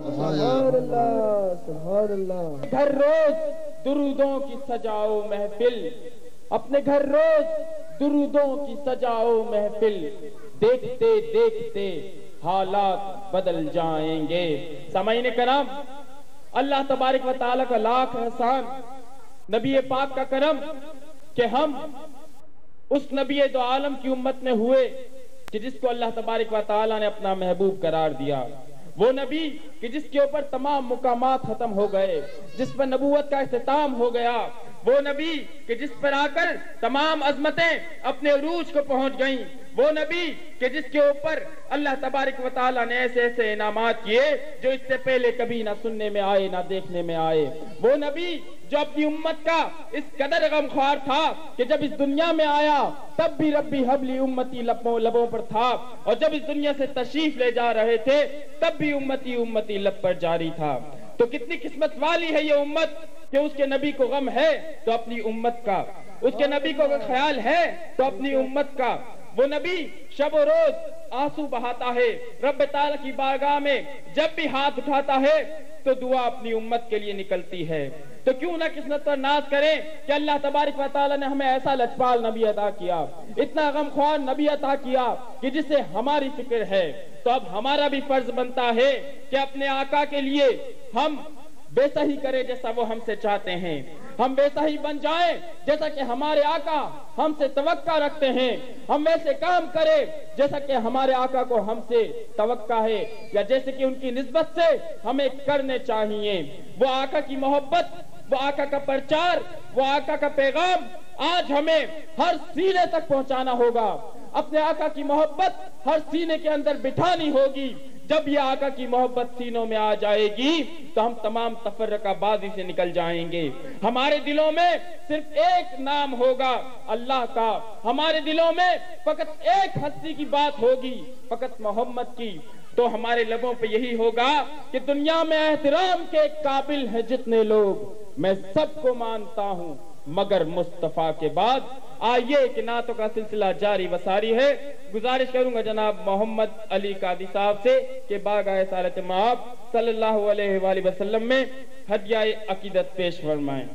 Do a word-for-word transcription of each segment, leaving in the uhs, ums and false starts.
سبحان اللہ سبحان اللہ. گھر روز درودوں کی سجاؤ محفل, اپنے گھر روز درودوں کی سجاؤ محفل, دیکھتے دیکھتے حالات بدل جائیں گے. سامعین کرام, اللہ تبارک و تعالیٰ کا لاکھ احسان, نبی پاک کا کرم کہ ہم اس نبی دو عالم کی امت میں ہوئے کہ جس کو اللہ تبارک و تعالیٰ نے اپنا محبوب قرار دیا. وہ نبی کہ جس کے اوپر تمام مقامات ختم ہو گئے, جس پر نبوت کا اختتام ہو گیا. وہ نبی کہ جس پر آ کر تمام عظمتیں اپنے عروج کو پہنچ گئیں. وہ نبی کہ جس کے اوپر اللہ تبارک و تعالیٰ نے ایسے ایسے انعامات کیے جو اس سے پہلے کبھی نہ سننے میں آئے نہ دیکھنے میں آئے. وہ نبی جو اپنی امت کا اس قدر غمخوار تھا کہ جب اس دنیا میں آیا تب بھی ربی حبلی امتی لبوں لبوں پر تھا, اور جب اس دنیا سے تشریف لے جا رہے تھے تب بھی امتی امتی لب پر جاری تھا. تو کتنی قسمت والی ہے یہ امت کہ اس کے نبی کو غم ہے تو اپنی امت کا, اس کے نبی کو خیال ہے تو اپنی امت کا. وہ نبی شب و روز آنسو بہاتا ہے رب تعالیٰ کی بارگاہ میں, جب بھی ہاتھ اٹھاتا ہے تو دعا اپنی امت کے لیے نکلتی ہے. تو کیوں نہ قسمت پر ناز کریں کہ اللہ تبارک و تعالیٰ نے ہمیں ایسا لجپال نبی عطا کیا, اتنا غمخوار نبی عطا کیا کہ جسے ہماری فکر ہے. تو اب ہمارا بھی فرض بنتا ہے کہ اپنے آقا کے لیے ہم ویسا ہی کریں جیسا وہ ہم سے چاہتے ہیں, ہم ویسا ہی بن جائیں جیسا کہ ہمارے آقا ہم سے توقع رکھتے ہیں, ہم ویسے کام کریں جیسا کہ ہمارے آقا کو ہم سے توقع ہے, یا جیسے کہ ان کی نسبت سے ہمیں کرنے چاہیے. وہ آقا کی محبت, وہ آقا کا پرچار, وہ آقا کا پیغام آج ہمیں ہر سینے تک پہنچانا ہوگا. اپنے آقا کی محبت ہر سینے کے اندر بٹھانی ہوگی. جب یہ آقا کی محبت سینوں میں آ جائے گی تو ہم تمام تفرقہ بازی سے نکل جائیں گے. ہمارے دلوں میں صرف ایک نام ہوگا اللہ کا, ہمارے دلوں میں فقط ایک ہستی کی بات ہوگی, فقط محمد کی. تو ہمارے لبوں پہ یہی ہوگا کہ دنیا میں احترام کے قابل ہیں جتنے لوگ, میں سب کو مانتا ہوں مگر مصطفیٰ کے بعد. آئیے کہ نعتوں کا سلسلہ جاری و ساری ہے. گزارش کروں گا جناب محمد علی قادری صاحب سے کہ بارگاہ سالت مآب صلی اللہ علیہ وآلہ وسلم میں ہدیہ عقیدت پیش فرمائیں.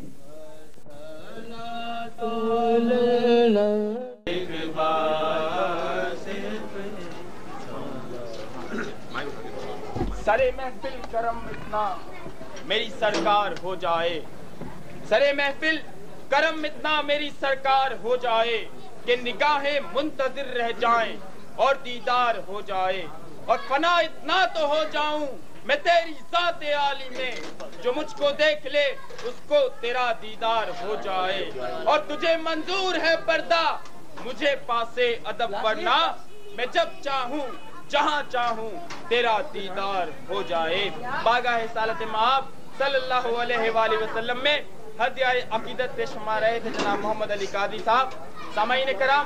سرے محفل کرم اتنا میری سرکار ہو جائے, سرے محفل کرم اتنا میری سرکار ہو جائے کہ نگاہیں منتظر رہ جائیں اور دیدار ہو جائے, اور فنا اتنا تو ہو جاؤں میں تیری ذات عالی میں, جو مجھ کو دیکھ لے اس کو تیرا دیدار ہو جائے. اور تجھے منظور ہے پردہ مجھے پاسے ادب ورنہ میں جب چاہوں جہاں چاہوں تیرا دیدار ہو جائے. بارگاہ سالت مآب صلی اللہ علیہ وآلہ وسلم میں ہدیہ عقیدت پیش فرما رہے تھے جناب محمد علی قادری صاحب. سامعین کرام,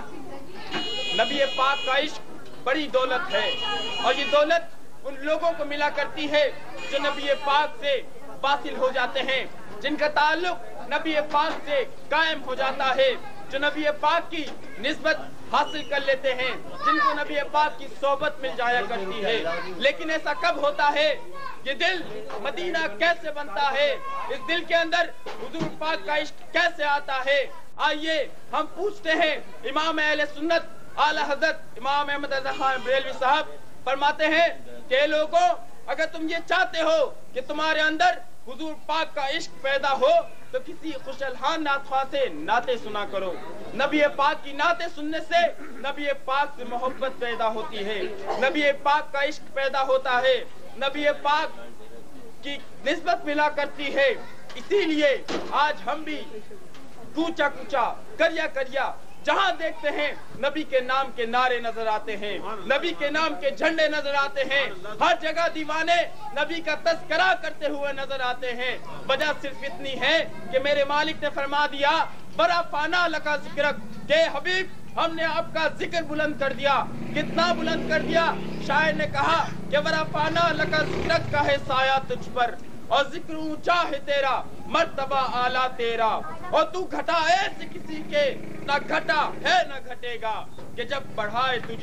نبی پاک کا عشق بڑی دولت ہے, اور یہ دولت ان لوگوں کو ملا کرتی ہے جو نبی پاک سے واصل ہو جاتے ہیں, جن کا تعلق نبی پاک سے قائم ہو جاتا ہے, جو نبی پاک کی نسبت حاصل کر لیتے ہیں, جن کو نبی پاک کی صحبت مل جایا کرتی ہے. لیکن ایسا کب ہوتا ہے؟ یہ دل مدینہ کیسے بنتا ہے, اس دل کے اندر حضور پاک کا عشق کیسے آتا ہے؟ آئیے ہم پوچھتے ہیں امام اہل سنت اعلی حضرت امام احمد رضا خان بریلوی صاحب. فرماتے ہیں کہ لوگوں, اگر تم یہ چاہتے ہو کہ تمہارے اندر حضور پاک کا عشق پیدا ہو تو کسی خوش الحان نعت خواہ سے نعتیں سنا کرو. نبی پاک کی نعتیں سننے سے نبی پاک سے محبت پیدا ہوتی ہے, نبی پاک کا عشق پیدا ہوتا ہے, نبی پاک کی نسبت ملا کرتی ہے. اسی لیے آج ہم بھی کوچا کوچا کریا کریا جہاں دیکھتے ہیں نبی کے نام کے نعرے نظر آتے ہیں, نبی کے نام کے جھنڈے نظر آتے ہیں, ہر جگہ دیوانے نبی کا تذکرہ کرتے ہوئے نظر آتے ہیں. وجہ صرف اتنی ہے کہ میرے مالک نے فرما دیا برا فانا لکا ذکرک, کہ حبیب ہم نے آپ کا ذکر بلند کر دیا. کتنا بلند کر دیا؟ شاعر نے کہا کہ برا فانا لکا ذکرک کا ہے سایہ تجھ پر, اور ذکر اونچا ہے تیرا مرتبہ اعلیٰ تیرا, اور تو گھٹا ایسے کسی کے نہ گھٹا ہے نہ گھٹے گا, کہ جب بڑھائے تجھے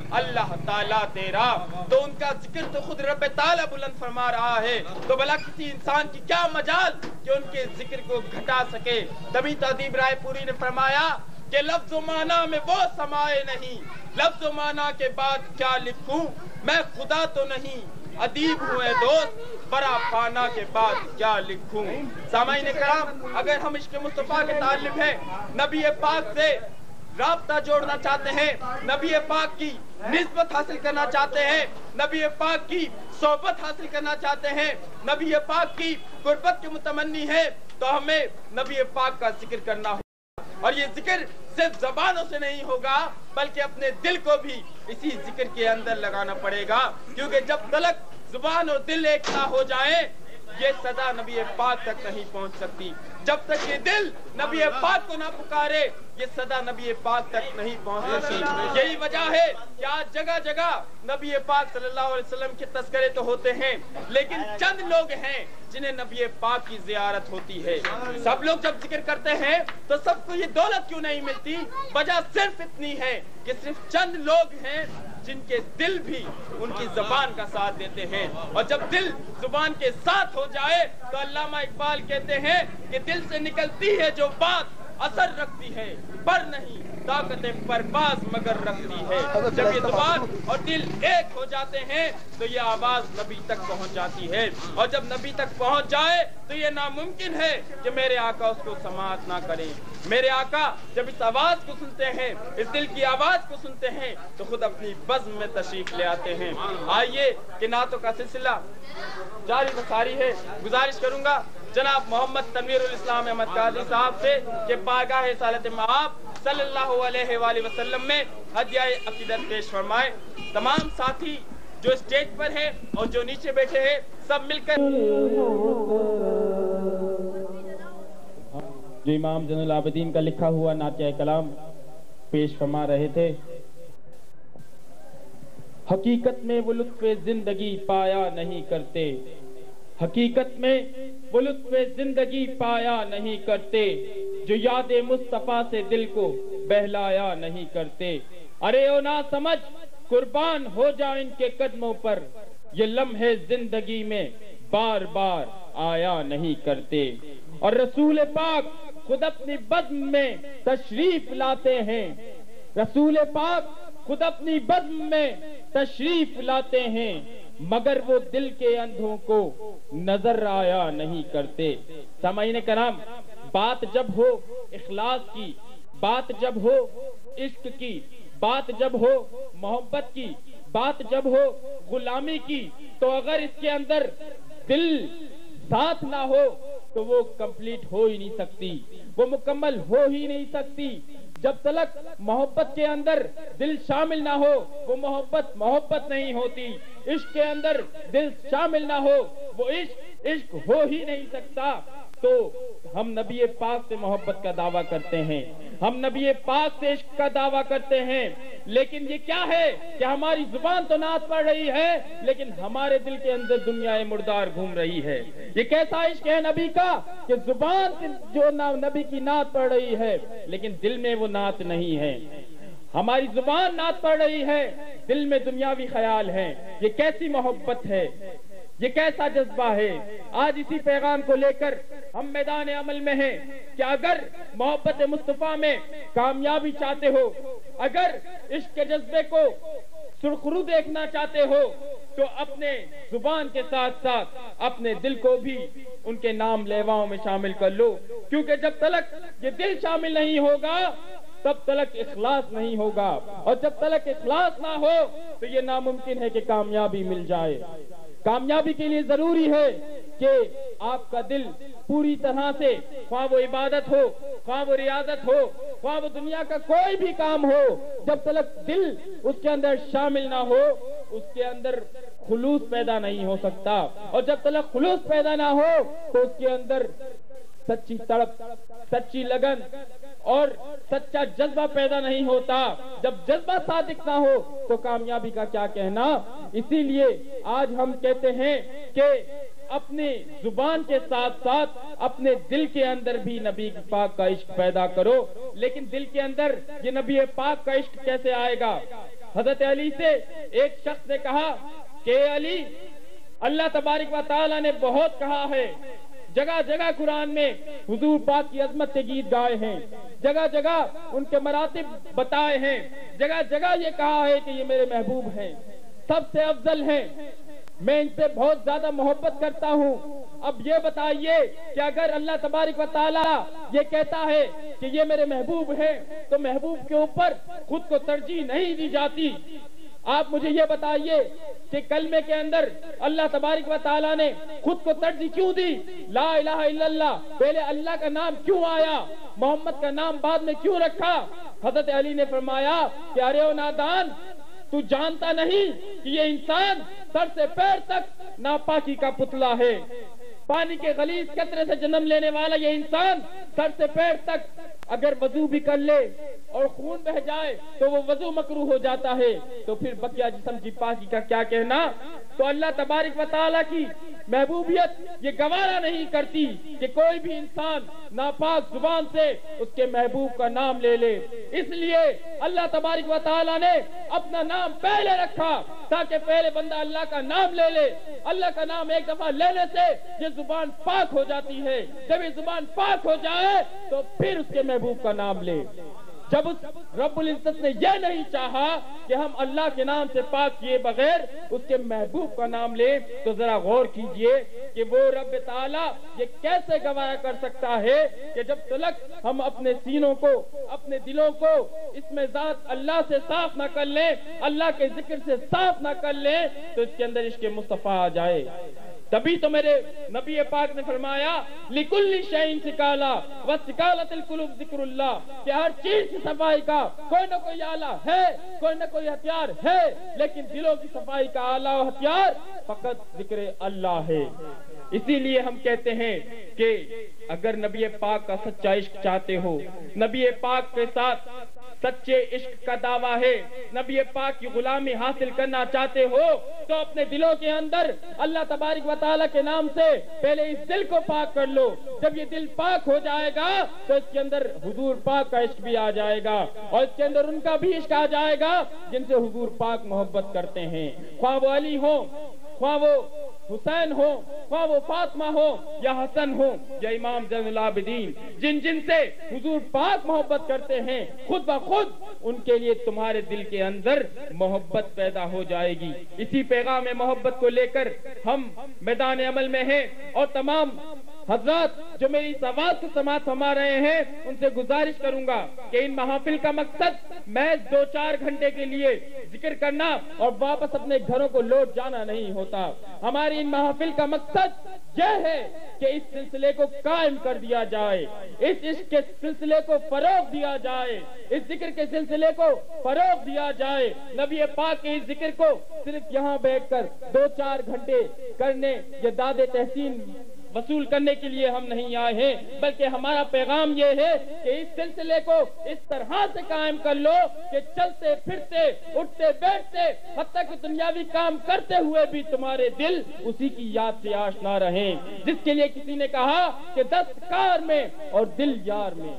اللہ تعالیٰ تیرا. تو ان کا ذکر تو خود رب تعالیٰ بلند فرما رہا ہے, تو بھلا کسی انسان کی کیا مجال کہ ان کے ذکر کو گھٹا سکے. تبھی تادیب رائے پوری نے فرمایا کہ لفظ و معنی میں وہ سمائے نہیں, لفظ و معنی کے بعد کیا لکھوں, میں خدا تو نہیں ادیب ہوں اے دوست, برا پانا کے بعد کیا لکھوں. سامعین کرام, اگر ہم عشق مصطفیٰ کے تعلق ہے, نبی پاک سے رابطہ جوڑنا چاہتے ہیں, نبی پاک کی نسبت حاصل کرنا چاہتے ہیں, نبی پاک کی صحبت حاصل کرنا چاہتے ہیں, نبی پاک کی قربت کے متمنی ہے, تو ہمیں نبی پاک کا ذکر کرنا ہوگا. اور یہ ذکر صرف زبانوں سے نہیں ہوگا, بلکہ اپنے دل کو بھی اسی ذکر کے اندر لگانا پڑے گا, کیونکہ جب تلک زبان اور دل ایک نہ ہو جائیں یہ صدا نبی پاک تک نہیں پہنچ سکتی. جب تک یہ دل نبی پاک کو نہ پکارے یہ صدا نبی پاک تک نہیں پہنچ سکتی. یہی وجہ ہے کہ آج جگہ جگہ نبی پاک صلی اللہ علیہ وسلم کے تذکرے تو ہوتے ہیں, لیکن چند لوگ ہیں جنہیں نبی پاک کی زیارت ہوتی ہے. سب لوگ جب ذکر کرتے ہیں تو سب کو یہ دولت کیوں نہیں ملتی؟ وجہ صرف اتنی ہے کہ صرف چند لوگ ہیں جن کے دل بھی ان کی زبان کا ساتھ دیتے ہیں, اور جب دل زبان کے ساتھ ہو جائے تو علامہ اقبال کہتے ہیں کہ دل سے نکلتی ہے جو بات اثر رکھتی ہے, پر نہیں طاقت پرواز مگر رکھتی ہے. جب یہ زبان اور دل ایک ہو جاتے ہیں تو یہ آواز نبی تک پہنچ جاتی ہے, اور جب نبی تک پہنچ جائے تو یہ ناممکن ہے کہ میرے آقا اس کو سماعت نہ کریں. میرے آقا جب اس آواز کو سنتے ہیں, اس دل کی آواز کو سنتے ہیں, تو خود اپنی بزم میں تشریف لے آتے ہیں. آئیے کہ نعتوں کا سلسلہ جاری بساری ہے. گزارش کروں گا جناب محمد تنویر الاسلام احمد قاضی صاحب سے کہ بارگاہ رسالت مآب صلی اللہ علیہ وآلہ وسلم میں ہدیہ عقیدت پیش فرمائے. تمام ساتھی جو اسٹیج پر ہیں اور جو نیچے بیٹھے ہیں سب مل کر جو امام زین العابدین کا لکھا ہوا نعتیہ کلام پیش فرما رہے تھے. حقیقت میں وہ لطف زندگی پایا نہیں کرتے, حقیقت میں وہ لطف زندگی پایا نہیں کرتے, جو یاد مصطفیٰ سے دل کو بہلایا نہیں کرتے. ارے او نا سمجھ قربان ہو جا ان کے قدموں پر, یہ لمحے زندگی میں بار بار آیا نہیں کرتے. اور رسول پاک خود اپنی بزم میں تشریف لاتے ہیں, رسول پاک خود اپنی بزم میں تشریف لاتے ہیں, مگر وہ دل کے اندھوں کو نظر آیا نہیں کرتے. سامعین کرام, بات جب ہو اخلاص کی, بات جب ہو عشق کی, بات جب ہو محبت کی, بات جب ہو غلامی کی, تو اگر اس کے اندر دل ساتھ نہ ہو تو وہ کمپلیٹ ہو ہی نہیں سکتی, وہ مکمل ہو ہی نہیں سکتی. جب تلک محبت کے اندر دل شامل نہ ہو وہ محبت محبت نہیں ہوتی, عشق کے اندر دل شامل نہ ہو وہ عشق عشق ہو ہی نہیں سکتا. تو ہم نبی پاک سے محبت کا دعویٰ کرتے ہیں, ہم نبی پاک سے عشق کا دعویٰ کرتے ہیں, لیکن یہ کیا ہے کہ ہماری زبان تو نعت پڑھ رہی ہے لیکن ہمارے دل کے اندر دنیا مردار گھوم رہی ہے. یہ کیسا عشق ہے نبی کا کہ زبان جو نبی کی نعت پڑھ رہی ہے لیکن دل میں وہ نعت نہیں ہے. ہماری زبان نعت پڑھ رہی ہے, دل میں دنیاوی خیال ہے. یہ کیسی محبت ہے, یہ کیسا جذبہ ہے. آج اسی پیغام کو لے کر ہم میدان عمل میں ہیں کہ اگر محبت مصطفیٰ میں کامیابی چاہتے ہو, اگر عشق کے جذبے کو سرخرو دیکھنا چاہتے ہو, تو اپنے زبان کے ساتھ ساتھ اپنے دل کو بھی ان کے نام لیواؤں میں شامل کر لو, کیونکہ جب تلک یہ دل شامل نہیں ہوگا تب تلک اخلاص نہیں ہوگا, اور جب تلک اخلاص نہ ہو تو یہ ناممکن ہے کہ کامیابی مل جائے. کامیابی کے لیے ضروری ہے کہ آپ کا دل پوری طرح سے, خواہ وہ عبادت ہو, خواہ وہ ریاضت ہو, خواہ وہ دنیا کا کوئی بھی کام ہو, جب تلک دل اس کے اندر شامل نہ ہو اس کے اندر خلوص پیدا نہیں ہو سکتا, اور جب تلک خلوص پیدا نہ ہو تو اس کے اندر سچی تڑپ, سچی لگن اور سچا جذبہ پیدا نہیں ہوتا. جب جذبہ صادق نہ ہو تو کامیابی کا کیا کہنا. اسی لیے آج ہم کہتے ہیں کہ اپنے زبان کے ساتھ ساتھ اپنے دل کے اندر بھی نبی پاک کا عشق پیدا کرو. لیکن دل کے اندر یہ نبی پاک کا عشق کیسے آئے گا؟ حضرت علی سے ایک شخص نے کہا کہ اے علی، اللہ تبارک و تعالیٰ نے بہت کہا ہے، جگہ جگہ قرآن میں حضور پاک کی عظمت کے گیت گائے ہیں، جگہ جگہ ان کے مراتب بتائے ہیں، جگہ جگہ یہ کہا ہے کہ یہ میرے محبوب ہیں، سب سے افضل ہیں، میں ان سے بہت زیادہ محبت کرتا ہوں۔ اب یہ بتائیے کہ اگر اللہ تبارک و تعالیٰ یہ کہتا ہے کہ یہ میرے محبوب ہیں تو محبوب کے اوپر خود کو ترجیح نہیں دی جاتی؟ آپ مجھے یہ بتائیے کہ کلمے کے اندر اللہ تبارک و تعالیٰ نے خود کو ترجیح کیوں دی؟ لا الہ الا اللہ، پہلے اللہ کا نام کیوں آیا؟ محمد کا نام بعد میں کیوں رکھا؟ حضرت علی نے فرمایا کہ ارے او نادان، تو جانتا نہیں کہ یہ انسان سر سے پیر تک ناپاکی کا پتلا ہے، پانی کے غلیظ قطرے سے جنم لینے والا یہ انسان سر سے پیر تک اگر وضو بھی کر لے اور خون بہ جائے تو وہ وضو مکروہ ہو جاتا ہے، تو پھر بقیہ جسم کی پاکی کا کیا کہنا؟ تو اللہ تبارک و تعالیٰ کی محبوبیت یہ گوارا نہیں کرتی کہ کوئی بھی انسان ناپاک زبان سے اس کے محبوب کا نام لے لے، اس لیے اللہ تبارک و تعالیٰ نے اپنا نام پہلے رکھا تاکہ پہلے بندہ اللہ کا نام لے لے۔ اللہ کا نام ایک دفعہ لینے سے یہ زبان پاک ہو جاتی ہے، جب یہ زبان پاک ہو جائے تو پھر اس کے محبوب کا نام لے۔ جب اس رب العزت نے یہ نہیں چاہا کہ ہم اللہ کے نام سے پاک کیے بغیر اس کے محبوب کا نام لیں تو ذرا غور کیجئے کہ وہ رب تعالیٰ یہ کیسے گوارا کر سکتا ہے کہ جب تلک ہم اپنے سینوں کو، اپنے دلوں کو اس میں ذات اللہ سے صاف نہ کر لیں، اللہ کے ذکر سے صاف نہ کر لیں تو اس کے اندر عشق مصطفیٰ آ جائے۔ تبھی تو میرے نبی پاک نے فرمایا لِكُلِّ شَيْءٍ سِكَالَةٌ وَسِكَالَةُ الْقُلُوبِ ذِكْرُ اللَّهِ، کہ ہر چیز کی صفائی کا کوئی نہ کوئی آلہ ہے، کوئی نہ کوئی ہتھیار ہے، لیکن دلوں کی صفائی کا آلہ و ہتھیار فقط ذکر اللہ ہے۔ اسی لیے ہم کہتے ہیں کہ اگر نبی پاک کا سچا عشق چاہتے ہو، نبی پاک کے ساتھ سچے عشق کا دعویٰ ہے، نبی پاک کی غلامی حاصل کرنا چاہتے ہو تو اپنے دلوں کے اندر اللہ تبارک و تعالیٰ کے نام سے پہلے اس دل کو پاک کر لو۔ جب یہ دل پاک ہو جائے گا تو اس کے اندر حضور پاک کا عشق بھی آ جائے گا اور اس کے اندر ان کا بھی عشق آ جائے گا جن سے حضور پاک محبت کرتے ہیں، خواہ وہ علی ہو، خواہ وہ حسین ہو، خواہ وہ فاطمہ ہو یا حسن ہو یا امام زین العابدین، جن جن سے حضور پاک محبت کرتے ہیں خود بخود ان کے لیے تمہارے دل کے اندر محبت پیدا ہو جائے گی۔ اسی پیغام محبت کو لے کر ہم میدان عمل میں ہیں اور تمام حضرات جو میری اس آواز کو سماعت فرما رہے ہیں ان سے گزارش کروں گا کہ ان محافل کا مقصد محض دو چار گھنٹے کے لیے ذکر کرنا اور واپس اپنے گھروں کو لوٹ جانا نہیں ہوتا۔ ہماری ان محافل کا مقصد یہ ہے کہ اس سلسلے کو قائم کر دیا جائے، اس عشق کے سلسلے کو فروغ دیا جائے، اس ذکر کے سلسلے کو فروغ دیا جائے۔ نبی پاک کے اس ذکر کو صرف یہاں بیٹھ کر دو چار گھنٹے کرنے یا داد تحسین وصول کرنے کے لیے ہم نہیں آئے ہیں، بلکہ ہمارا پیغام یہ ہے کہ اس سلسلے کو اس طرح سے قائم کر لو کہ چلتے پھرتے اٹھتے بیٹھتے حتیٰ کہ دنیاوی کام کرتے ہوئے بھی تمہارے دل اسی کی یاد سے آشنا رہیں، جس کے لیے کسی نے کہا کہ دستکار میں اور دل یار میں۔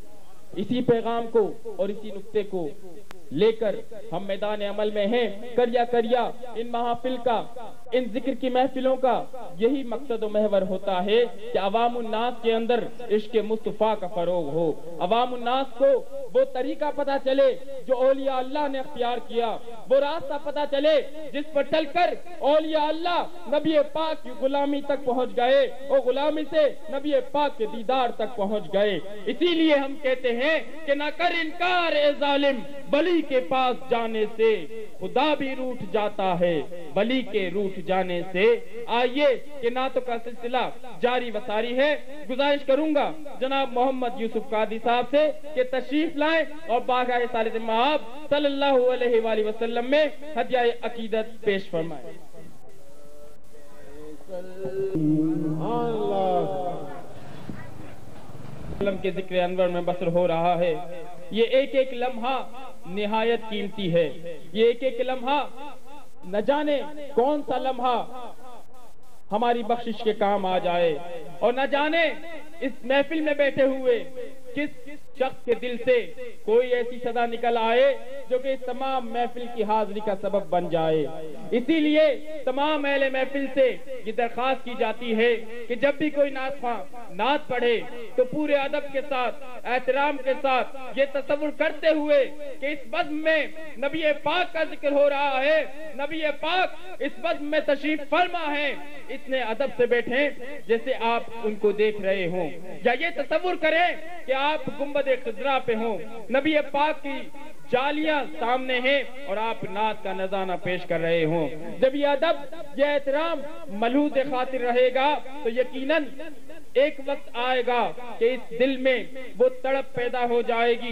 اسی پیغام کو اور اسی نقطے کو لے کر ہم میدان عمل میں ہیں۔ کریا کریا ان محافل کا، ان ذکر کی محفلوں کا یہی مقصد و محور ہوتا ہے کہ عوام الناس کے اندر عشق مصطفیٰ کا فروغ ہو، عوام الناس کو وہ طریقہ پتہ چلے جو اولیاء اللہ نے اختیار کیا، وہ راستہ پتہ چلے جس پر چل کر اولیاء اللہ نبی پاک کی غلامی تک پہنچ گئے اور غلامی سے نبی پاک کے دیدار تک پہنچ گئے۔ اسی لیے ہم کہتے ہیں کہ نہ کر انکار اے ظالم، ولی کے پاس جانے سے خدا بھی روٹھ جاتا ہے، ولی کے روٹھ جانے سے۔ آئیے کہ نعتوں کا سلسلہ جاری و ساری ہے۔ گزارش کروں گا جناب محمد یوسف قادری صاحب سے کہ تشریف لائیں اور باغہ سالت مآب صلی اللہ علیہ وآلہ وسلم میں ہدیہ عقیدت پیش فرمائیں۔ کے ذکر انور میں بسر ہو رہا ہے۔ یہ ایک ایک لمحہ نہایت قیمتی ہے، یہ ایک ایک لمحہ نہ جانے کون سا لمحہ ہماری بخشش کے کام آ جائے، اور نہ جانے اس محفل میں بیٹھے ہوئے کس شخص کے دل سے کوئی ایسی صدا نکل آئے جو کہ اس تمام محفل کی حاضری کا سبب بن جائے۔ اسی لیے تمام اہل محفل سے یہ درخواست کی جاتی ہے کہ جب بھی کوئی نعت خواں نعت پڑھے تو پورے ادب کے ساتھ، احترام کے ساتھ یہ تصور کرتے ہوئے کہ اس بزم میں نبی پاک کا ذکر ہو رہا ہے، نبی پاک اس بزم میں تشریف فرما ہے، اتنے ادب سے بیٹھیں جیسے آپ ان کو دیکھ رہے ہوں، یا یہ تصور کریں کہ آپ گنبد خضرا پہ ہوں، نبی پاک کی جالیاں سامنے ہیں اور آپ نعت کا نذرانہ پیش کر رہے ہوں۔ جب یہ ادب، یہ احترام ملحوظ خاطر رہے گا تو یقیناً ایک وقت آئے گا کہ اس دل میں وہ تڑپ پیدا ہو جائے گی،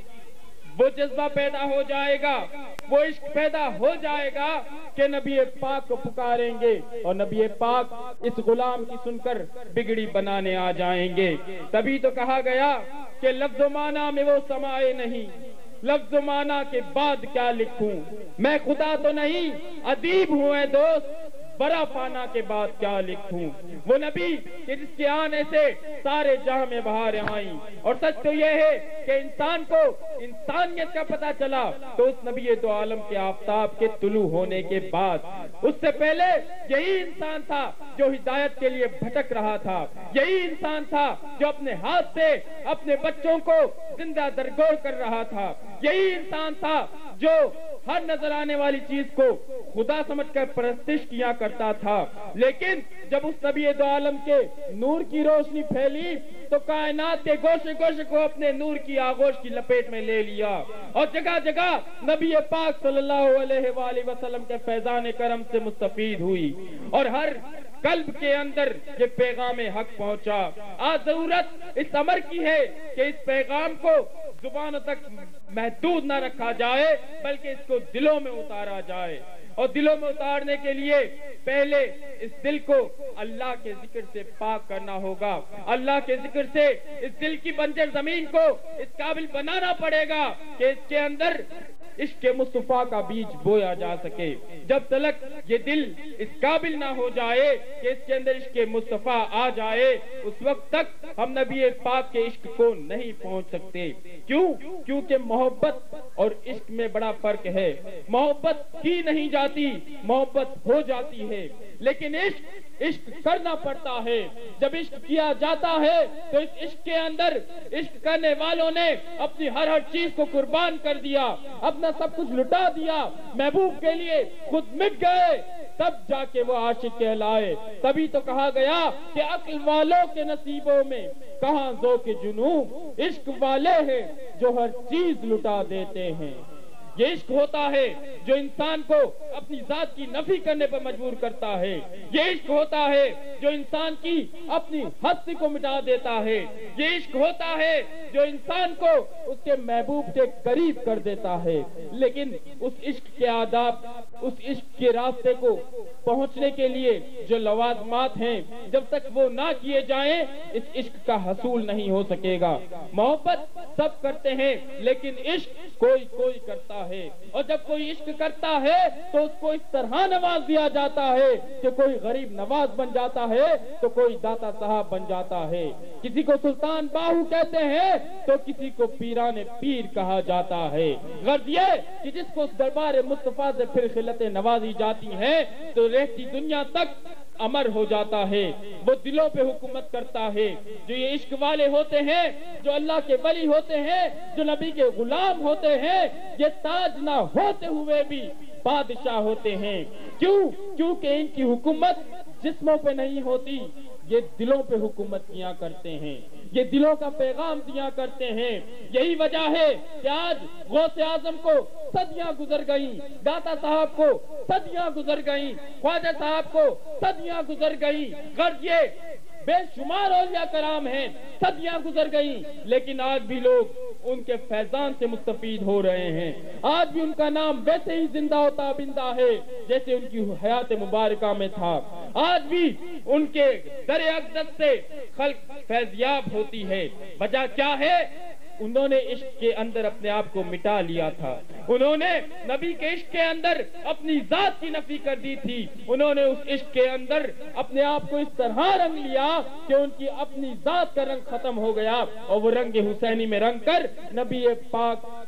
وہ جذبہ پیدا ہو جائے گا، وہ عشق پیدا ہو جائے گا کہ نبی پاک کو پکاریں گے اور نبی پاک اس غلام کی سن کر بگڑی بنانے آ جائیں گے۔ تبھی تو کہا گیا کہ لفظ و معنی میں وہ سمائے نہیں، لفظ و معنی کے بعد کیا لکھوں، میں خدا تو نہیں ادیب ہوں اے دوست، برا پانا کے بعد کیا لکھوں۔ وہ نبی کہ جس کے آنے سے سارے جہاں میں بہاریں آئیں، اور سچ تو یہ ہے کہ انسان کو انسانیت کا پتہ چلا تو اس نبی دو عالم کے آفتاب کے طلوع ہونے کے بعد۔ اس سے پہلے یہی انسان تھا جو ہدایت کے لیے بھٹک رہا تھا، یہی انسان تھا جو اپنے ہاتھ سے اپنے بچوں کو زندہ درگور کر رہا تھا، یہی انسان تھا جو ہر نظر آنے والی چیز کو خدا سمجھ کر پرستش کیا کرتا تھا۔ لیکن جب اس نبی دو عالم کے نور کی روشنی پھیلی تو کائنات کے گوشے گوشے کو اپنے نور کی آغوش کی لپیٹ میں لے لیا، اور جگہ جگہ نبی پاک صلی اللہ علیہ وآلہ وسلم کے فیضان کرم سے مستفید ہوئی، اور ہر قلب کے اندر یہ پیغام حق پہنچا۔ آج ضرورت اس امر کی ہے کہ اس پیغام کو زبانوں تک محدود نہ رکھا جائے بلکہ اس کو دلوں میں اتارا جائے، اور دلوں میں اتارنے کے لیے پہلے اس دل کو اللہ کے ذکر سے پاک کرنا ہوگا، اللہ کے ذکر سے اس دل کی بنجر زمین کو اس قابل بنانا پڑے گا کہ اس کے اندر عشق مصطفیٰ کا بیج بویا جا سکے۔ جب تلک یہ دل اس قابل نہ ہو جائے کہ اس کے اندر عشق مصطفیٰ آ جائے، اس وقت تک ہم نبی پاک کے عشق کو نہیں پہنچ سکتے۔ کیوں؟ کیونکہ محبت اور عشق میں بڑا فرق ہے۔ محبت کی نہیں جاتی، محبت ہو جاتی ہے، لیکن عشق عشق کرنا پڑتا ہے۔ جب عشق کیا جاتا ہے تو اس عشق کے اندر عشق کرنے والوں نے اپنی ہر ہر چیز کو قربان کر دیا، اپنا سب کچھ لٹا دیا، محبوب کے لیے خود مٹ گئے، تب جا کے وہ عاشق کہلائے۔ تبھی تو کہا گیا کہ عقل والوں کے نصیبوں میں کہاں ذوق جنون، عشق والے ہیں جو ہر چیز لٹا دیتے ہیں۔ یہ عشق ہوتا ہے جو انسان کو اپنی ذات کی نفی کرنے پر مجبور کرتا ہے، یہ عشق ہوتا ہے جو انسان کی اپنی ہستی کو مٹا دیتا ہے، یہ عشق ہوتا ہے جو انسان کو اس کے محبوب کے قریب کر دیتا ہے۔ لیکن اس عشق کے آداب، اس عشق کے راستے کو پہنچنے کے لیے جو لوازمات ہیں، جب تک وہ نہ کیے جائیں اس عشق کا حصول نہیں ہو سکے گا۔ محبت سب کرتے ہیں لیکن عشق کوئی کوئی کرتا ہے، اور جب کوئی عشق کرتا ہے تو اس کو اس طرح نواز دیا جاتا ہے کہ کوئی غریب نواز بن جاتا ہے تو کوئی داتا صاحب بن جاتا ہے، کسی کو سلطان باہو کہتے ہیں تو کسی کو پیران پیر کہا جاتا ہے۔ غرض یہ کہ جس کو دربار مصطفیٰ سے پھر خلتیں نوازی جاتی ہیں تو رہتی دنیا تک امر ہو جاتا ہے، وہ دلوں پہ حکومت کرتا ہے۔ جو یہ عشق والے ہوتے ہیں، جو اللہ کے ولی ہوتے ہیں، جو نبی کے غلام ہوتے ہیں، یہ تاج نہ ہوتے ہوئے بھی بادشاہ ہوتے ہیں۔ کیوں؟ کیونکہ ان کی حکومت جسموں پہ نہیں ہوتی، یہ دلوں پہ حکومت کیا کرتے ہیں، یہ دلوں کا پیغام دیا کرتے ہیں۔ یہی وجہ ہے کہ آج غوث اعظم کو صدیاں گزر گئیں، داتا صاحب کو صدیاں گزر گئیں، خواجہ صاحب کو صدیاں گزر گئیں۔ غرض یہ بے شمار اولیاء کرام ہیں، صدیاں گزر گئیں، لیکن آج بھی لوگ ان کے فیضان سے مستفید ہو رہے ہیں۔ آج بھی ان کا نام ویسے ہی زندہ و تابندہ ہے جیسے ان کی حیات مبارکہ میں تھا۔ آج بھی ان کے در اقدس سے خلق فیضیاب ہوتی ہے۔ وجہ کیا ہے؟ انہوں نے عشق کے اندر اپنے آپ کو مٹا لیا تھا، انہوں نے نبی کے عشق کے اندر اپنی ذات کی نفی کر دی تھی، انہوں نے اس عشق کے اندر اپنے آپ کو اس طرح رنگ لیا کہ ان کی اپنی ذات کا رنگ ختم ہو گیا، اور وہ رنگ حسینی میں رنگ کر نبی پاک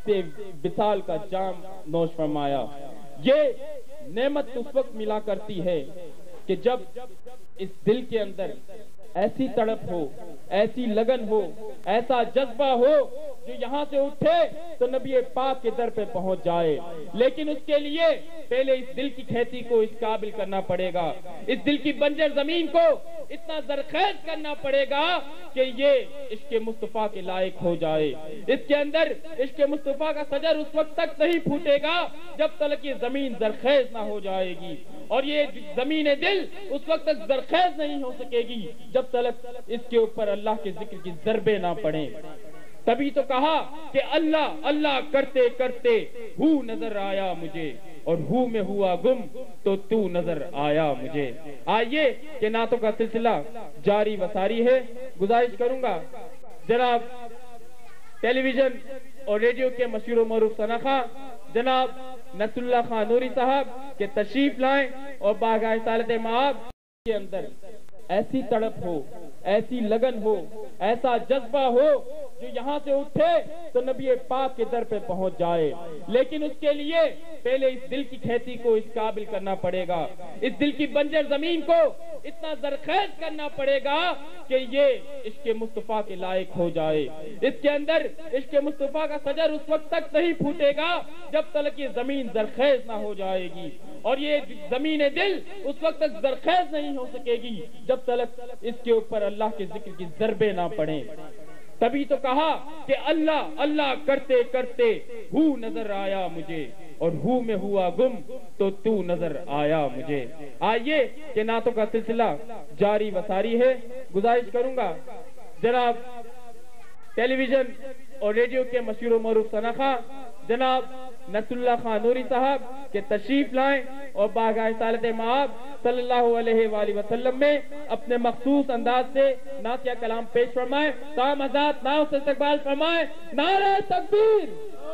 سے وصال کا جام نوش فرمایا۔ یہ نعمت اس وقت ملا کرتی ہے کہ جب اس دل کے اندر ایسی تڑپ ہو، ایسی لگن ہو، ایسا جذبہ ہو جو یہاں سے اٹھے تو نبی پاک کے در پہ پہنچ جائے۔ لیکن اس کے لیے پہلے اس دل کی کھیتی کو اس قابل کرنا پڑے گا، اس دل کی بنجر زمین کو اتنا زرخیز کرنا پڑے گا کہ یہ عشق مصطفیٰ کے لائق ہو جائے۔ اس کے اندر عشق مصطفیٰ کا شجر اس وقت تک نہیں پھوٹے گا جب تک یہ زمین زرخیز نہ ہو جائے گی، اور یہ زمین دل اس وقت تک زرخیز نہیں ہو سکے گی جب تک اس کے اوپر اللہ کے ذکر کی ضربیں نہ پڑیں۔ تبھی تو کہا کہ اللہ اللہ کرتے کرتے ہو نظر آیا مجھے، اور ہو میں ہوا گم تو تو نظر آیا مجھے۔ آئیے کہ نعتوں کا سلسلہ جاری و ساری ہے۔ گزارش کروں گا جناب ٹیلی ویژن اور ریڈیو کے مشہور و معروف ثناء جناب نصر اللہ خان نوری صاحب کے تشریف لائیں اور بارگاہ رسالت مآب کے اندر ایسی تڑپ ہو، ایسی لگن ہو، ایسا جذبہ ہو جو یہاں سے اٹھے تو نبی پاک کے در پہ پہنچ جائے۔ لیکن اس کے لیے پہلے اس دل کی کھیتی کو اس قابل کرنا پڑے گا، اس دل کی بنجر زمین کو اتنا زرخیز کرنا پڑے گا کہ یہ عشق مصطفیٰ کے لائق ہو جائے۔ اس کے اندر عشق مصطفیٰ کا شجر اس وقت تک نہیں پھوٹے گا جب تک یہ زمین زرخیز نہ ہو جائے گی، اور یہ زمین دل اس وقت تک زرخیز نہیں ہو سکے گی جب تک اس کے اوپر اللہ کے ذکر کی ضربیں نہ پڑیں۔ تبھی تو کہا کہ اللہ اللہ کرتے کرتے ہو نظر آیا مجھے، اور ہو میں ہوا گم تو تو نظر آیا مجھے۔ آئیے کہ نعتوں کا سلسلہ جاری و ساری ہے۔ گزارش کروں گا جناب ٹیلی ویژن اور ریڈیو کے مشہور و معروف ثناء جناب نصر اللہ خان نوری صاحب کے تشریف لائیں اور بارگاہ رسالت مآب صلی اللہ علیہ وآلہ وسلم میں اپنے مخصوص انداز سے نعتیہ کلام پیش فرمائیں۔ تمام حضرات نعت سے استقبال فرمائیں۔ نعرہ تکبیر،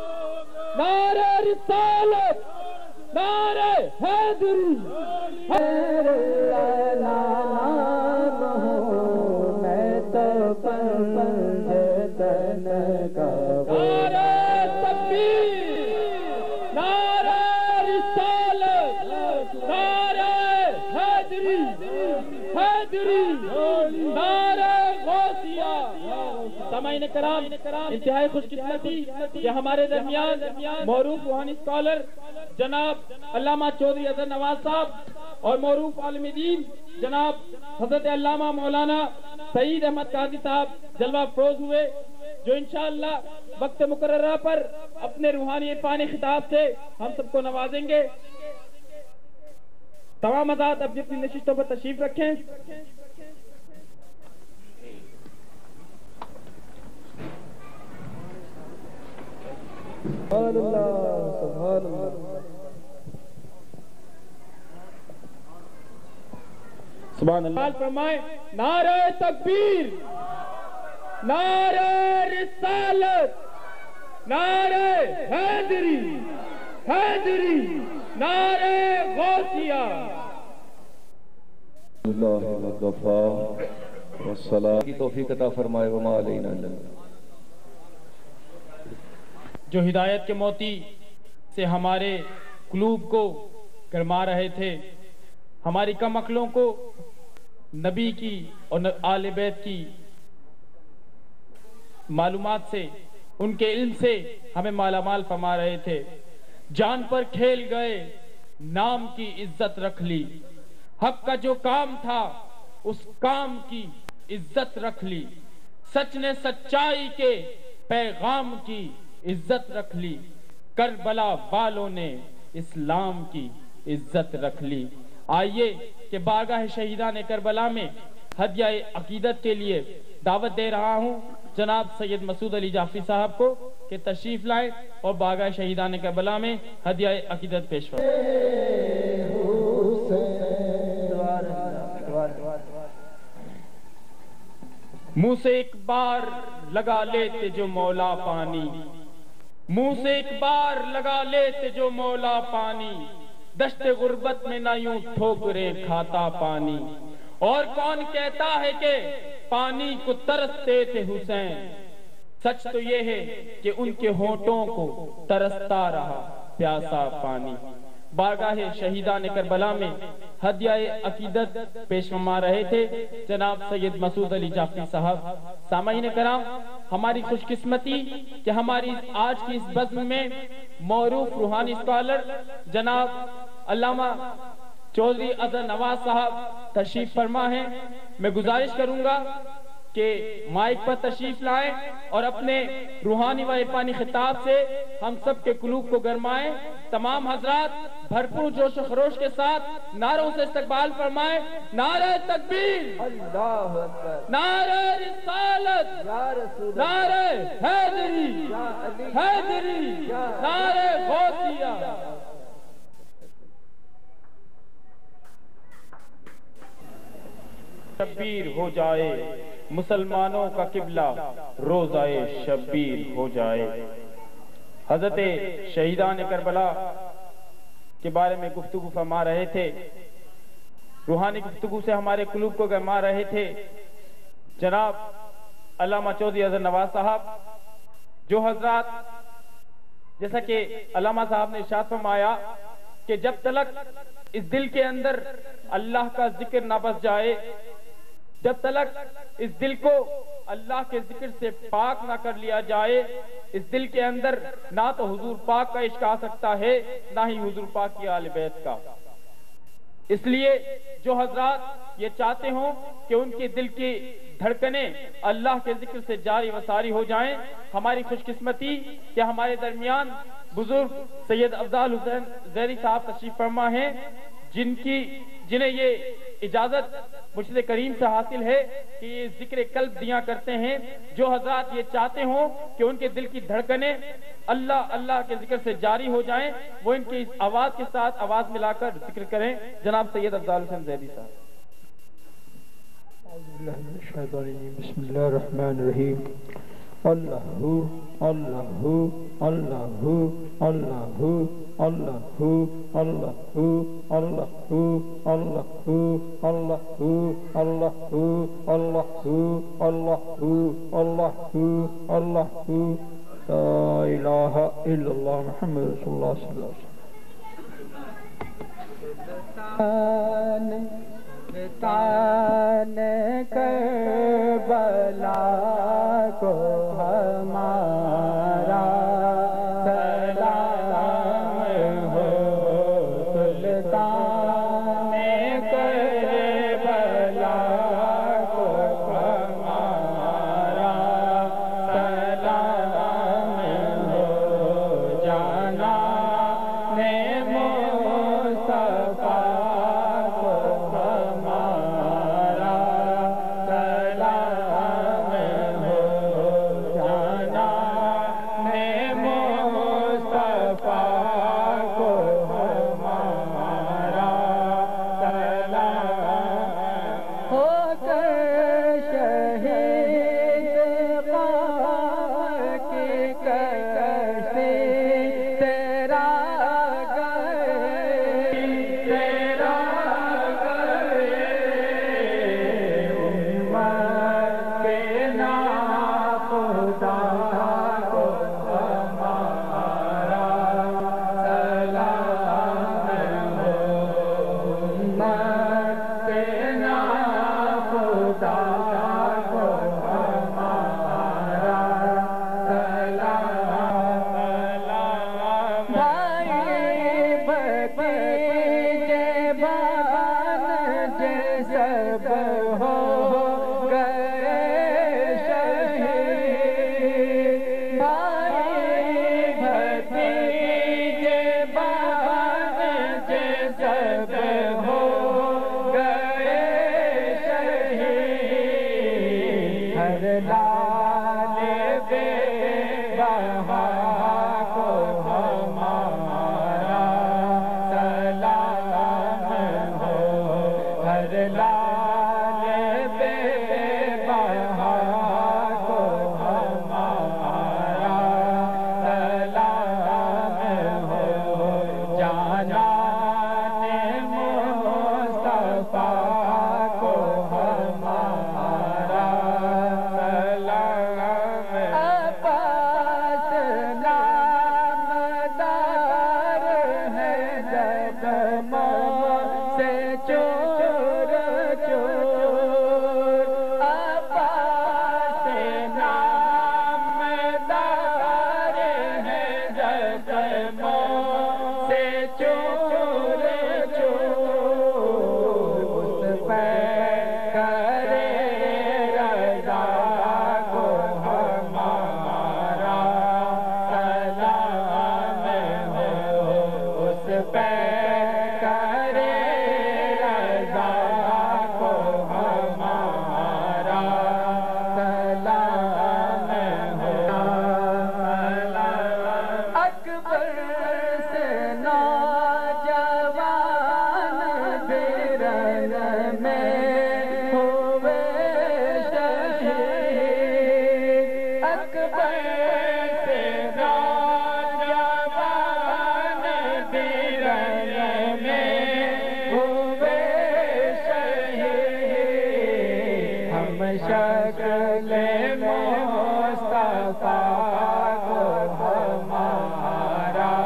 نعرہ رسالت، نعرہ حیدری، میں تو پنجتن کا نعرہ تکبیر، نعرہ رسالت، نعرہ حیدری، حیدری، نعرہ غوثیہ۔ سامعین کرام، انتہائی خوش قسمتی کہ ہمارے درمیان معروف روحانی اسکالر جناب علامہ چودھری اظہر نواز صاحب اور معروف عالم دین جناب حضرت علامہ مولانا سعید احمد قاضی صاحب جلوہ فروز ہوئے، جو انشاءاللہ وقت مقررہ پر اپنے روحانی عرفانی خطاب سے ہم سب کو نوازیں گے۔ تمام حضرات اب جتنی نشستوں پر تشریف رکھیں۔ سبحان اللہ، سبحان اللہ، سبحان اللہ۔ فرمائیں نعرہ تکبیر، نعرہ رسالت، نعرہ حیدری، حیدری، نعرہ غوثیہ۔ اللہ وقفا والصلاة کی توفیق عطا فرمائے وما علینا اللہ۔ جو ہدایت کے موتی سے ہمارے قلوب کو گرما رہے تھے، ہماری کم عقلوں کو نبی کی اور آل بیت کی معلومات سے، ان کے علم سے ہمیں مالا مال فرما رہے تھے۔ جان پر کھیل گئے، نام کی عزت رکھ لی، حق کا جو کام تھا اس کام کی عزت رکھ لی، سچ نے سچائی کے پیغام کی عزت رکھ لی، کربلا والوں نے اسلام کی عزت رکھ لی۔ آئیے کہ بارگاہ شہیدان کربلا میں ہدیہ عقیدت کے لیے دعوت دے رہا ہوں جناب سید مسعود علی جعفری صاحب کو کہ تشریف لائیں اور بارگاہ شہیدان کربلا میں ہدیہ عقیدت پیش فرمائیں۔ منہ سے ایک بار لگا لیتے جو مولا پانی، منہ سے ایک بار لگا لیتے جو مولا پانی، دشت غربت میں نہ یوں ٹھوکرے کھاتا پانی۔ اور کون کہتا ہے کہ پانی کو ترستے تھے حسین، سچ تو یہ ہے کہ ان کے ہونٹوں کو ترستا رہا پیاسا پانی۔ بارگاہ شہیدان کربلا میں ہدیہ عقیدت پیش فرما رہے تھے جناب سید مسعود علی جعفری صاحب۔ سامعین کرام، ہماری خوش قسمتی کہ ہماری آج کی اس بزم میں معروف روحانی اسکالر جناب علامہ چودھری اظہر نواز صاحب تشریف فرما ہیں۔ میں گزارش کروں گا کہ مائک پر تشریف لائیں اور اپنے روحانی و عرفانی خطاب سے ہم سب کے قلوب کو گرمائیں۔ تمام حضرات بھرپور جوش و خروش کے ساتھ نعروں سے استقبال فرمائیں۔ نعرہ تکبیر، اللہ اکبر، نعرہ رسالت، یا رسول اللہ، نعرہ حیدری، یا علی، حیدری، یا نعرہ غوثیہ۔ شبیر ہو جائے مسلمانوں کا قبلہ، روزہ شبیر ہو جائے۔ حضرت شہیدان کربلا کے بارے میں گفتگو فرما رہے تھے، روحانی گفتگو سے ہمارے قلوب کو گرما رہے تھے جناب علامہ چودھری اظہر نواز صاحب، جو حضرات جیسا کہ علامہ صاحب نے ارشاد فرمایا کہ جب تک اس دل کے اندر اللہ کا ذکر نہ بس جائے، جب تک اس دل کو اللہ کے ذکر سے پاک نہ کر لیا جائے، اس دل کے اندر نہ تو حضور پاک کا عشق آ سکتا ہے، نہ ہی حضور پاک کی آل بیت کا۔ اس لیے جو حضرات یہ چاہتے ہوں کہ ان کے دل کی دھڑکنیں اللہ کے ذکر سے جاری و ساری ہو جائیں، ہماری خوش قسمتی کہ ہمارے درمیان بزرگ سید افضال حسین زہری صاحب تشریف فرما ہیں، جن کی جنہیں یہ اجازت مرشد کریم سے حاصل ہے کہ یہ ذکر قلب دیا کرتے ہیں۔ جو حضرات یہ چاہتے ہوں کہ ان کے دل کی دھڑکنیں اللہ اللہ کے ذکر سے جاری ہو جائیں، وہ ان کی اس آواز کے ساتھ آواز ملا کر ذکر کریں۔ جناب سید افضال حسین زہری صاحب۔ بسم اللہ الرحمن الرحیم۔ اللہ اللہ اللہ اللہ اللہ اللہ اللہ اللہ اللہ اللہ اللہ لا الہ الا اللہ محمد رسول اللہ صلی اللہ علیہ وسلم۔ تان کربلا کو ہمارا سلام ہو، سلطان کربلا کو ہمارا سلام ہو، جانا نے مصطفیٰ اللہ شکل مصطفیٰ کو ہمارا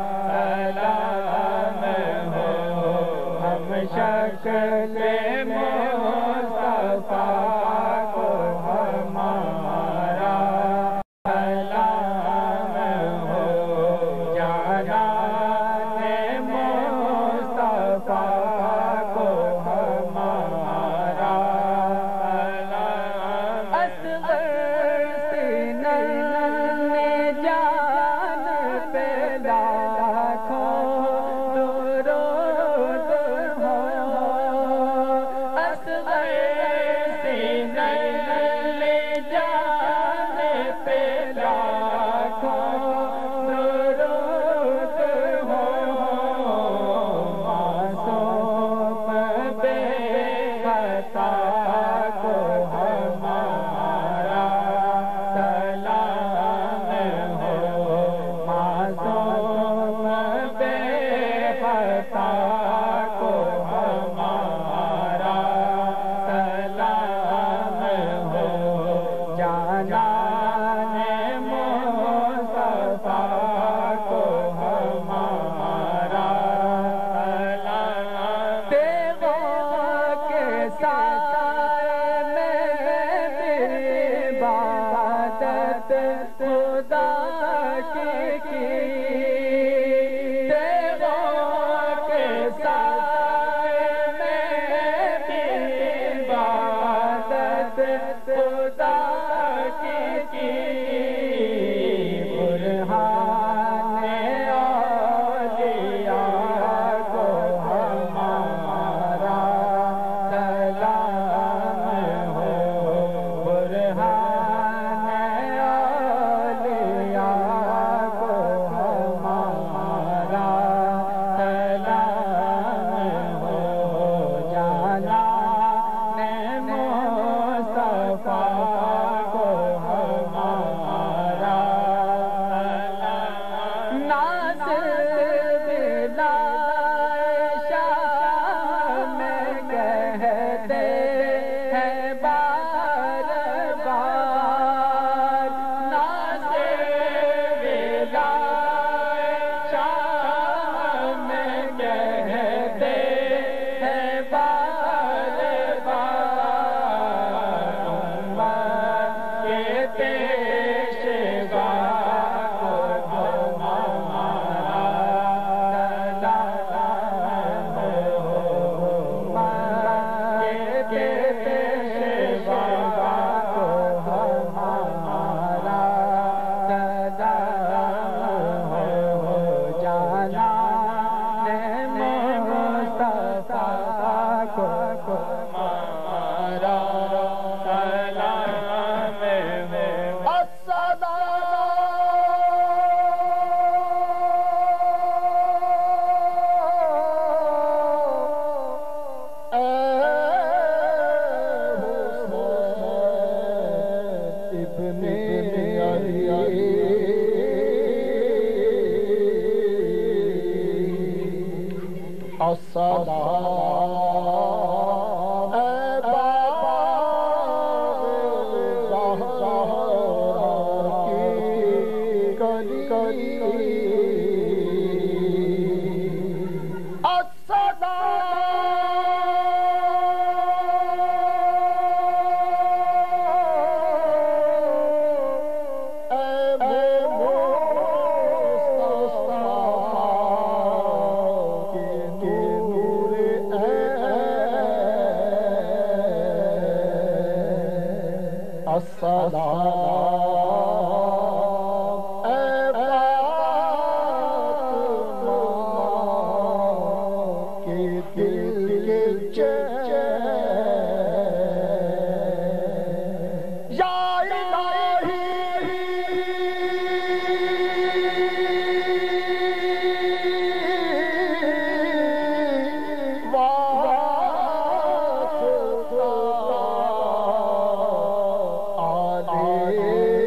سلام ہو، ہم شکل مصطفیٰ کو ہمارا سلام ہو، جانان مصطفیٰ کو ہمارا سلام، اصغر سینہ میں جان پہ لاکھوں درود ہو، اصغر سینہ میں جان پہ لاکھوں درود ہو، معصوم بے خطا کو ہمارا سلام ہو، معصوم بے خطا کو ہمارا سلام ہو، جانان مصطفیٰ کو ہمارا سلام، دیووں کے سائے میں میری عبادت خدا کی کی، دیووں کے سائے میں میری عبادت خدا کی کی، برہان اولیاء کو ہمارا سلام ہو، برہان اولیاء کو ہمارا سلام ہو، جانان مصطفیٰ کو ہمارا سلام، ناز بلائے شام میں کہتے ہیں بار بار، ناز بلائے شام میں کہتے ہیں بار بار، امت کے پیشوا کو ہمارا سلام ہو، امت کے پیشوا کو ہمارا سلام ہو، جانان مصطفیٰ کو ہمارا سلام ہو، ابن الصدا آدھے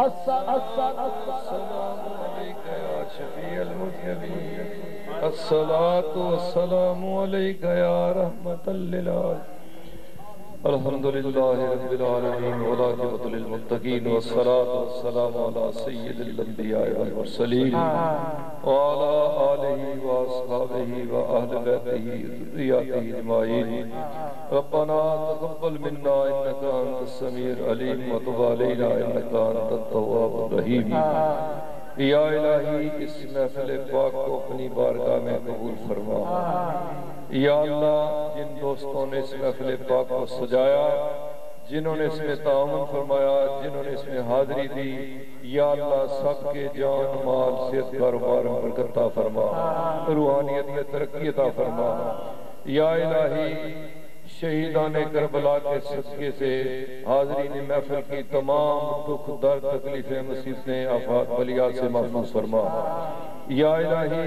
السلام عليك يا شفيع المذنبين الصلاة والسلام عليك يا رحمة للعالمين الحمد لله رب العالمين والعاقبة للمتقين والصلاة والسلام على سيد الأنبياء والمرسلين وعلى آله وأصحابه وأهل بيته وذريته أجمعين ربنا تقبل منا إنك أنت السميع العليم وتب علينا إنك أنت التواب الرحيم یا الہی اس محفل پاک کو اپنی بارگاہ میں قبول فرما یا اللہ جن دوستوں نے اس محفل پاک کو سجایا جنہوں نے اس میں تعاون فرمایا جنہوں نے اس میں حاضری دی یا اللہ سب کے جان مال صحت کاروبار میں برکت عطا فرما روحانیت میں ترقی عطا فرما یا الہی شہیدان کربلا کے صدقے سے حاضرین محفل کی تمام دکھ درد تکلیفیں مصیبتیں آفات بلیات سے محفوظ فرما یا الہی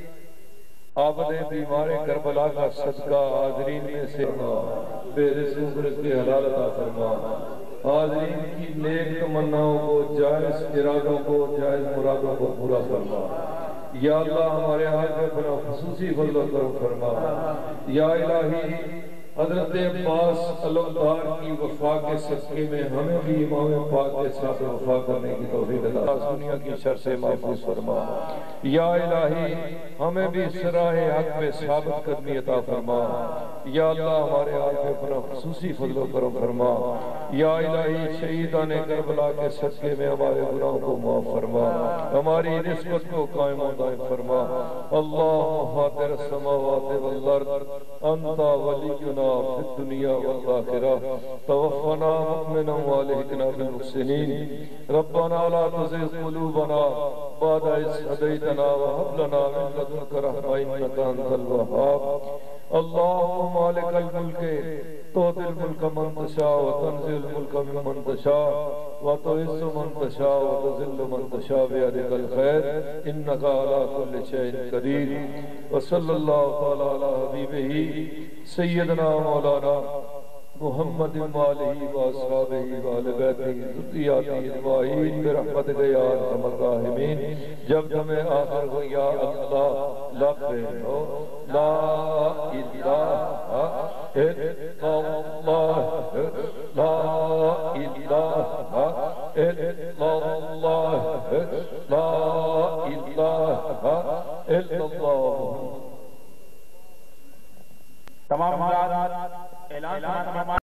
عابد بیمار کربلا کا صدقہ حاضرین میں سے بے رزق رزق حلال عطا فرما حاضرین کی نیک تمناؤں کو جائز ارادوں کو جائز مرادوں کو پورا فرما یا اللہ ہمارے حال میں بنا خصوصی فضل و کرم فرما یا الہی حضرت عباس علمدار کی وفا کے صدقے میں ہمیں بھی امام پاک کے ساتھ وفا کرنے کی توفیق عطا دنیا کی شر سے محفوظ فرما یا الہی ہمیں بھی سراہ حق پہ ثابت قدمی عطا فرما یا اللہ ہمارے حال پہ اپنا خصوصی فضل و کرم فرما یا الہی شہیدان کربلا کے صدقے میں ہمارے گناہوں کو معاف فرما ہماری نسبت کو قائم و دائم فرما اللہم فاطر السماوات والارض انت ولینا في الدنيا والآخرة توفنا مؤمنا والحقنا بالمحسنين ربنا لا تزغ قلوبنا بعد إذ هديتنا وهب لنا من لدنك رحمة إنك أنت الوهاب اللهم مالك الملك تؤتي الملك من تشاء وتنزع الملك ممن تشاء وتعز من تشاء وتذل من تشاء بيدك الخير إنك على كل شيء قدير وصلى الله تعالى على حبيبه سيدنا مولانا محمد وآلہ وآصحابہ وآل بیتہ ذریاتہ اجمعین برحمتک یا ارحم الراحمین جب جمع آخر ہو یا اللہ لب ہو لا الہ الا اللہ لا الہ الا اللہ لا الہ الا اللہ تمام حضرات اعلان